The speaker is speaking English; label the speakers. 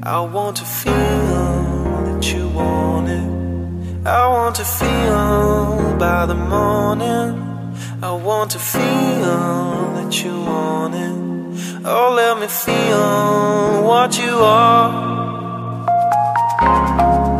Speaker 1: I want to feel that you want it. I want to feel by the morning. I want to feel that you want it. Oh, let me feel what you are.